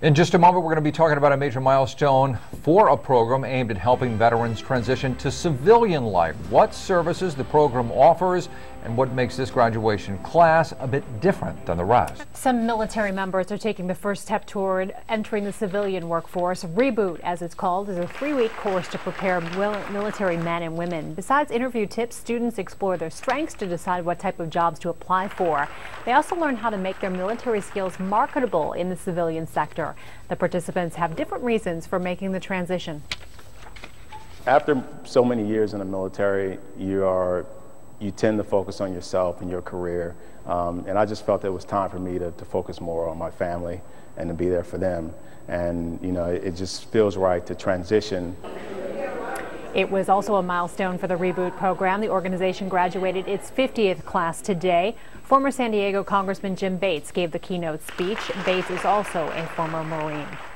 In just a moment, we're going to be talking about a major milestone for a program aimed at helping veterans transition to civilian life. What services the program offers and what makes this graduation class a bit different than the rest. Some military members are taking the first step toward entering the civilian workforce. Reboot, as it's called, is a 3-week course to prepare military men and women. Besides interview tips, students explore their strengths to decide what type of jobs to apply for. They also learn how to make their military skills marketable in the civilian sector. The participants have different reasons for making the transition. After so many years in the military, you tend to focus on yourself and your career. And I just felt it was time for me to focus more on my family and to be there for them. And, you know, it just feels right to transition. It was also a milestone for the Reboot program. The organization graduated its 50th class today. Former San Diego Congressman Jim Bates gave the keynote speech. Bates is also a former Marine.